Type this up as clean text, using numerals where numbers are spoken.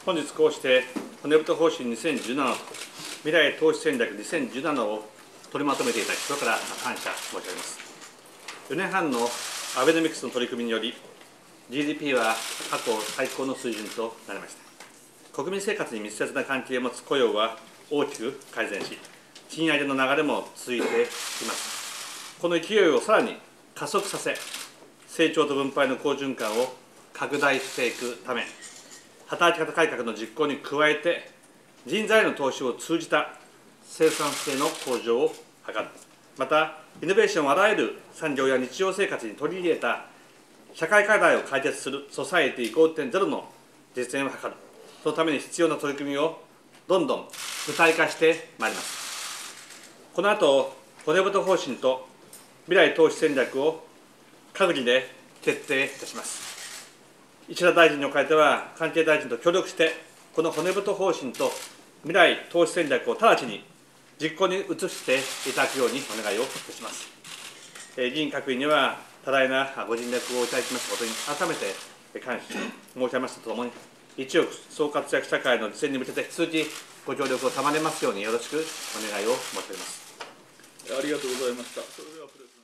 本日こうして骨太方針2017と未来投資戦略2017を取りまとめていただき、それから感謝申し上げます。4年半のアベノミクスの取り組みにより、GDP は過去最高の水準となりました。国民生活に密接な関係を持つ雇用は大きく改善し、賃上げの流れも続いています。この勢いをさらに加速させ、成長と分配の好循環を拡大していくため、働き方改革の実行に加えて、人材への投資を通じた生産性の向上を図る。また、イノベーションをあらゆる産業や日常生活に取り入れた社会課題を解決するソサエティ 5.0 の実現を図る。そのために必要な取り組みをどんどん具体化してまいります。この後、骨太方針と未来投資戦略を閣議で決定いたします。石田大臣におかれては、関係大臣と協力して、この骨太方針と未来投資戦略を直ちに実行に移していただくようにお願いをいたします。議員各位には多大なご尽力をいただきましたことに改めて感謝申し上げますとともに、一億総活躍社会の実現に向けて引き続きご協力を賜れますようによろしくお願いを申し上げます。 ありがとうございました。それではプレゼン